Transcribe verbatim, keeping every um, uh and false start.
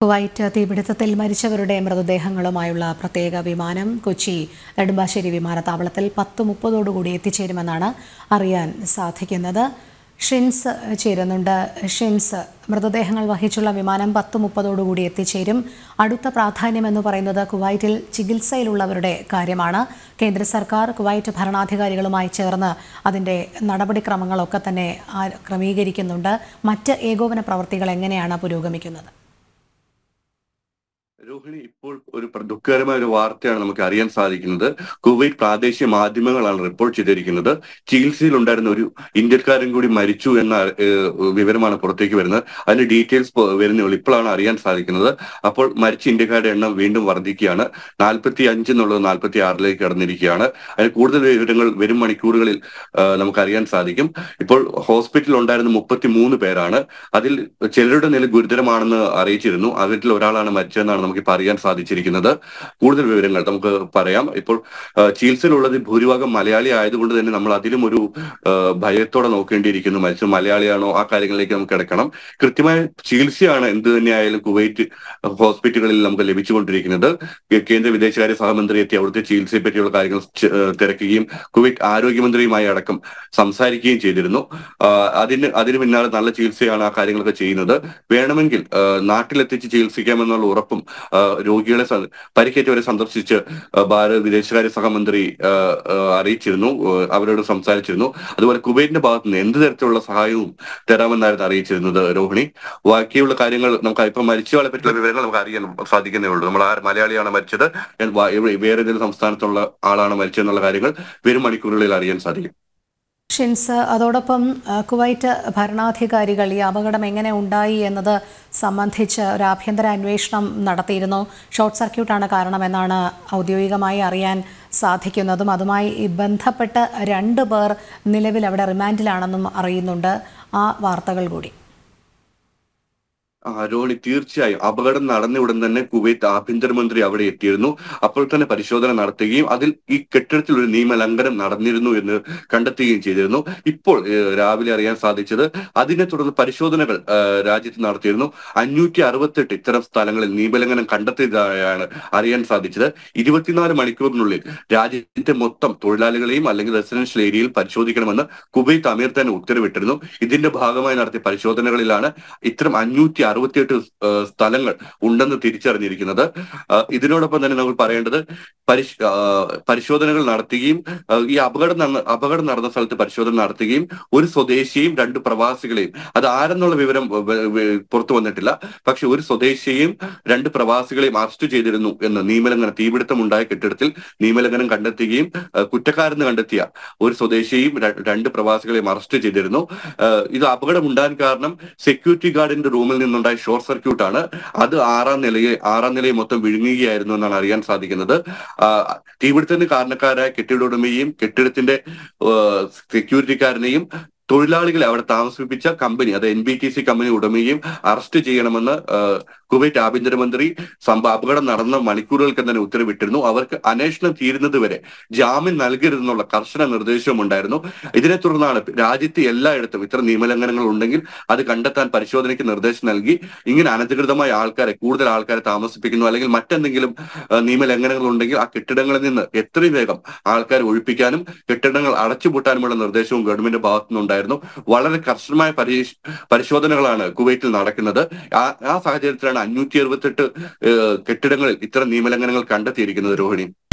Kuwait തീപിടുത്തത്തിൽ മരിച്ചവരുടെ മൃതദേഹങ്ങളുമായുള്ള പ്രത്യേക വിമാനം കൊച്ചി നെടുമ്പാശ്ശേരി വിമാനത്താവളത്തിൽ പത്ത് മുപ്പതോടുകൂടി എത്തിച്ചേരുമെന്നാണ് അറിയാൻ സാധിക്കുന്നത്. ഷിൻസ് ചേരുന്നുണ്ട്. ഷിൻസ്, മൃതദേഹങ്ങൾ വഹിച്ചുള്ള വിമാനം പത്ത് മുപ്പതോടുകൂടി എത്തിച്ചേരും. അടുത്ത പ്രാധാന്യമെന്ന് പറയുന്നത് കുവൈറ്റിൽ ചികിത്സയിലുള്ളവരുടെ കാര്യമാണ്. കേന്ദ്ര സർക്കാർ കുവൈറ്റ് ഭരണാധികാരികളുമായി ചേർന്ന് അതിൻ്റെ നടപടിക്രമങ്ങളൊക്കെ തന്നെ ക്രമീകരിക്കുന്നുണ്ട്. മറ്റ് ഏകോപന പ്രവൃത്തികൾ എങ്ങനെയാണ് പുരോഗമിക്കുന്നത്? രോഹിണി, ഇപ്പോൾ ഒരു ദുഃഖകരമായ ഒരു വാർത്തയാണ് നമുക്ക് അറിയാൻ സാധിക്കുന്നത്. കുവൈറ്റ് പ്രാദേശിക മാധ്യമങ്ങളാണ് റിപ്പോർട്ട് ചെയ്തിരിക്കുന്നത്. ചികിത്സയിൽ ഉണ്ടായിരുന്ന ഒരു ഇന്ത്യക്കാരൻ കൂടി മരിച്ചു എന്ന വിവരമാണ് പുറത്തേക്ക് വരുന്നത്. അതിന്റെ ഡീറ്റെയിൽസ് വരുന്നുള്ളൂ, ഇപ്പോഴാണ് അറിയാൻ സാധിക്കുന്നത്. അപ്പോൾ മരിച്ച ഇന്ത്യക്കാരുടെ എണ്ണം വീണ്ടും വർദ്ധിക്കുകയാണ്. നാൽപ്പത്തി അഞ്ച് എന്നുള്ളത് നാൽപ്പത്തി ആറിലേക്ക് കടന്നിരിക്കുകയാണ്. അതിന് കൂടുതൽ വിവരങ്ങൾ വരും മണിക്കൂറുകളിൽ നമുക്ക് അറിയാൻ സാധിക്കും. ഇപ്പോൾ ഹോസ്പിറ്റലിൽ ഉണ്ടായിരുന്ന മുപ്പത്തി മൂന്ന് പേരാണ്. അതിൽ ചിലരുടെ നില ഗുരുതരമാണെന്ന് അറിയിച്ചിരുന്നു. അവരിൽ ഒരാളാണ് മരിച്ചതെന്നാണ് നമുക്ക് ഇപ്പൊ അറിയാൻ സാധിച്ചിരിക്കുന്നത്. കൂടുതൽ വിവരങ്ങൾ നമുക്ക് പറയാം. ഇപ്പോൾ ചികിത്സയിലുള്ളത് ഭൂരിഭാഗം മലയാളി ആയതുകൊണ്ട് തന്നെ നമ്മൾ അതിലും ഒരു ഭയത്തോടെ നോക്കേണ്ടിയിരിക്കുന്നു. മരിച്ച മലയാളിയാണോ, ആ കാര്യങ്ങളിലേക്ക് നമുക്ക് കിടക്കണം. കൃത്യമായ ചികിത്സയാണ് എന്ത് തന്നെയായാലും കുവൈറ്റ് ഹോസ്പിറ്റലുകളിൽ നമുക്ക് ലഭിച്ചുകൊണ്ടിരിക്കുന്നത്. കേന്ദ്ര വിദേശകാര്യ സഹമന്ത്രി എത്തി അവിടുത്തെ ചികിത്സയെ പറ്റിയുള്ള കാര്യങ്ങൾ തിരക്കുകയും കുവൈറ്റ് ആരോഗ്യമന്ത്രിയുമായി അടക്കം സംസാരിക്കുകയും ചെയ്തിരുന്നു. അതിന് അതിന് പിന്നാലെ നല്ല ചികിത്സയാണ് ആ കാര്യങ്ങളൊക്കെ ചെയ്യുന്നത്. വേണമെങ്കിൽ നാട്ടിലെത്തിച്ച് ചികിത്സിക്കാമെന്നുള്ള ഉറപ്പും രോഗികളെ പരിക്കേറ്റവരെ സന്ദർശിച്ച് ഭാരത വിദേശകാര്യ സഹമന്ത്രി അറിയിച്ചിരുന്നു, അവരോട് സംസാരിച്ചിരുന്നു. അതുപോലെ കുവൈറ്റിന്റെ ഭാഗത്ത് നിന്ന് എന്ത് തരത്തിലുള്ള സഹായവും തരാമെന്നായിരുന്നു അറിയിച്ചിരുന്നത്. രോഹിണി, ബാക്കിയുള്ള കാര്യങ്ങൾ നമുക്ക് ഇപ്പൊ മരിച്ചയാളെ പറ്റിയുള്ള വിവരങ്ങൾ നമുക്ക് അറിയാൻ സാധിക്കുന്നേ ഉള്ളൂ. നമ്മൾ ആ മലയാളിയാണ് മരിച്ചത്, വേറെ ഏതെങ്കിലും സംസ്ഥാനത്തുള്ള ആളാണ് മരിച്ചതെന്നുള്ള കാര്യങ്ങൾ വരും മണിക്കൂറുകളിൽ അറിയാൻ സാധിക്കും. ഷിൻസ്, അതോടൊപ്പം കുവൈറ്റ് ഭരണാധികാരികൾ ഈ അപകടം എങ്ങനെ ഉണ്ടായി എന്നത് സംബന്ധിച്ച് ഒരു ആഭ്യന്തര അന്വേഷണം നടത്തിയിരുന്നു. ഷോർട്ട് സർക്യൂട്ടാണ് കാരണമെന്നാണ് ഔദ്യോഗികമായി അറിയാൻ സാധിക്കുന്നതും. അതുമായി ബന്ധപ്പെട്ട് രണ്ട് പേർ നിലവിൽ അവിടെ റിമാൻഡിലാണെന്നും അറിയുന്നുണ്ട്. ആ വാർത്തകൾ കൂടി. ആ രോഹിണി, തീർച്ചയായും അപകടം നടന്ന ഉടൻ തന്നെ കുവൈറ്റ് ആഭ്യന്തരമന്ത്രി അവിടെ എത്തിയിരുന്നു. അപ്പോൾ തന്നെ പരിശോധന നടത്തുകയും അതിൽ ഈ കെട്ടിടത്തിൽ ഒരു നിയമലംഘനം നടന്നിരുന്നു എന്ന് കണ്ടെത്തുകയും ചെയ്തിരുന്നു. ഇപ്പോൾ രാവിലെ അറിയാൻ സാധിച്ചത് അതിനെ തുടർന്ന് പരിശോധനകൾ രാജ്യത്ത് നടത്തിയിരുന്നു. അഞ്ഞൂറ്റി അറുപത്തെട്ട് ഇത്തരം സ്ഥലങ്ങളിൽ നിയമലംഘനം കണ്ടെത്തിയതായാണ് അറിയാൻ സാധിച്ചത്. ഇരുപത്തിനാല് മണിക്കൂറിനുള്ളിൽ രാജ്യത്തെ മൊത്തം തൊഴിലാളികളെയും അല്ലെങ്കിൽ റെസിഡൻഷ്യൽ ഏരിയയിൽ പരിശോധിക്കണമെന്ന് കുവൈറ്റ് അമീർ തന്നെ ഉത്തരവിട്ടിരുന്നു. ഇതിന്റെ ഭാഗമായി നടത്തിയ പരിശോധനകളിലാണ് ഇത്തരം അഞ്ഞൂറ്റി അറുപത്തിയെട്ട് സ്ഥലങ്ങൾ ഉണ്ടെന്ന് തിരിച്ചറിഞ്ഞിരിക്കുന്നത്. ഇതിനോടൊപ്പം തന്നെ നമ്മൾ പറയേണ്ടത് പരിശ് പരിശോധനകൾ നടത്തുകയും ഈ അപകടം നടന്ന അപകടം നടന്ന സ്ഥലത്ത് പരിശോധന നടത്തുകയും ഒരു സ്വദേശിയെയും രണ്ട് പ്രവാസികളെയും, അത് ആരെന്നുള്ള വിവരം പുറത്തു വന്നിട്ടില്ല, പക്ഷെ ഒരു സ്വദേശിയെയും രണ്ട് പ്രവാസികളെയും അറസ്റ്റ് ചെയ്തിരുന്നു എന്ന് നിയമലംഘനം തീപിടുത്തം ഉണ്ടായ കെട്ടിടത്തിൽ നിയമലംഘനം കണ്ടെത്തുകയും കുറ്റക്കാരെന്ന് കണ്ടെത്തിയ ഒരു സ്വദേശിയെയും രണ്ട് പ്രവാസികളെയും അറസ്റ്റ് ചെയ്തിരുന്നു. ഇത് അപകടം ഉണ്ടാകാൻ കാരണം സെക്യൂരിറ്റി ഗാർഡിന്റെ റൂമിൽ നിന്നുണ്ടായ ഷോർട്ട് സർക്യൂട്ടാണ്. അത് ആറാം നിലയെ ആറാം നിലയെ മൊത്തം വിഴുങ്ങുകയായിരുന്നു എന്നാണ് അറിയാൻ സാധിക്കുന്നത്. തീപിടുത്തത്തിന് കാരണക്കാരായ കെട്ടിട ഉടമയെയും കെട്ടിടത്തിന്റെ സെക്യൂരിറ്റിക്കാരനെയും തൊഴിലാളികളെ അവിടെ താമസിപ്പിച്ച കമ്പനി, അത് N B T C company ഉടമയും അറസ്റ്റ് ചെയ്യണമെന്ന് കുവൈറ്റ് ആഭ്യന്തരമന്ത്രി സംഭവ അപകടം നടന്ന മണിക്കൂറുകൾക്ക് തന്നെ ഉത്തരവിട്ടിരുന്നു. അവർക്ക് അന്വേഷണം തീരുന്നത് വരെ ജാമ്യം നൽകരുതെന്നുള്ള കർശന നിർദ്ദേശവും ഉണ്ടായിരുന്നു. ഇതിനെ തുടർന്നാണ് രാജ്യത്തെ എല്ലായിടത്തും ഇത്തരം നിയമലംഘനങ്ങൾ ഉണ്ടെങ്കിൽ അത് കണ്ടെത്താൻ പരിശോധനയ്ക്ക് നിർദ്ദേശം നൽകി ഇങ്ങനെ അനധികൃതമായ ആൾക്കാരെ കൂടുതൽ ആൾക്കാരെ താമസിപ്പിക്കുന്നു അല്ലെങ്കിൽ മറ്റെന്തെങ്കിലും നിയമലംഘനങ്ങൾ ഉണ്ടെങ്കിൽ ആ കെട്ടിടങ്ങളിൽ നിന്ന് എത്രയും വേഗം ആൾക്കാരെ ഒഴിപ്പിക്കാനും കെട്ടിടങ്ങൾ അടച്ചുപൂട്ടാനുമുള്ള നിർദ്ദേശവും ഗവൺമെന്റ് ഭാഗത്തു നിന്നുണ്ടായിരുന്നു. വളരെ കർശനമായ പരിശോധനകളാണ് കുവൈറ്റിൽ നടക്കുന്നത്. ആ ആ സാഹചര്യത്തിലാണ് അഞ്ഞൂറ്റി അറുപത്തെട്ട് കെട്ടിടങ്ങളിൽ ഇത്തരം നിയമലംഘനങ്ങൾ കണ്ടെത്തിയിരിക്കുന്നത്. രോഹിണി.